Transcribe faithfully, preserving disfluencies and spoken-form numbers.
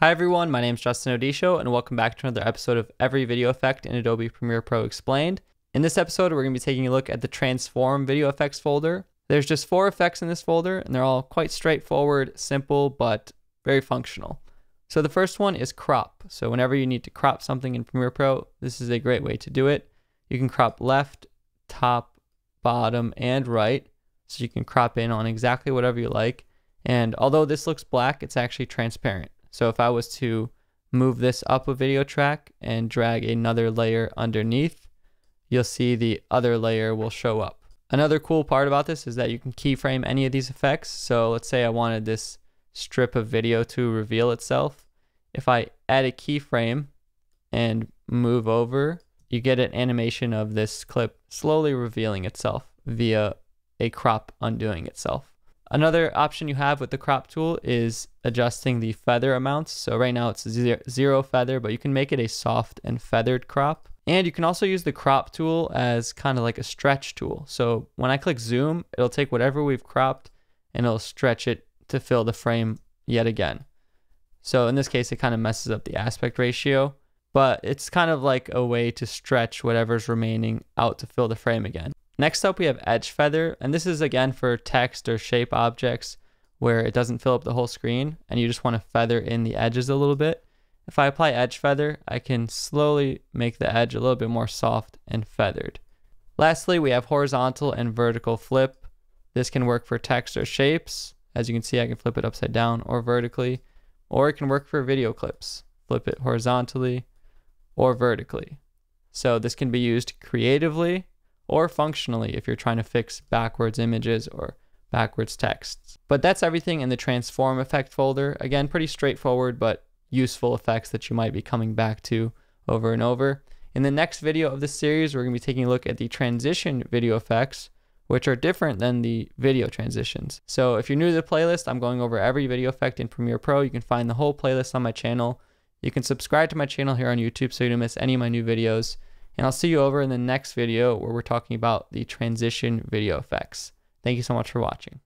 Hi everyone, my name is Justin Odisho and welcome back to another episode of Every Video Effect in Adobe Premiere Pro Explained. In this episode, we're going to be taking a look at the Transform Video Effects folder. There's just four effects in this folder and they're all quite straightforward, simple, but very functional. So the first one is crop. So whenever you need to crop something in Premiere Pro, this is a great way to do it. You can crop left, top, bottom, and right. So you can crop in on exactly whatever you like. And although this looks black, it's actually transparent. So if I was to move this up a video track and drag another layer underneath, you'll see the other layer will show up. Another cool part about this is that you can keyframe any of these effects. So let's say I wanted this strip of video to reveal itself. If I add a keyframe and move over, you get an animation of this clip slowly revealing itself via a crop undoing itself. Another option you have with the crop tool is adjusting the feather amounts. So right now it's zero feather, but you can make it a soft and feathered crop. And you can also use the crop tool as kind of like a stretch tool. So when I click zoom, it'll take whatever we've cropped and it'll stretch it to fill the frame yet again. So in this case, it kind of messes up the aspect ratio, but it's kind of like a way to stretch whatever's remaining out to fill the frame again. Next up, we have edge feather, and this is again for text or shape objects where it doesn't fill up the whole screen and you just want to feather in the edges a little bit. If I apply edge feather, I can slowly make the edge a little bit more soft and feathered. Lastly, we have horizontal and vertical flip. This can work for text or shapes. As you can see, I can flip it upside down or vertically, or it can work for video clips. Flip it horizontally or vertically. So this can be used creatively or functionally if you're trying to fix backwards images or backwards texts. But that's everything in the Transform Effect folder. Again, pretty straightforward, but useful effects that you might be coming back to over and over. In the next video of this series, we're going to be taking a look at the transition video effects, which are different than the video transitions. So if you're new to the playlist, I'm going over every video effect in Premiere Pro. You can find the whole playlist on my channel. You can subscribe to my channel here on YouTube so you don't miss any of my new videos. And I'll see you over in the next video where we're talking about the transition video effects. Thank you so much for watching.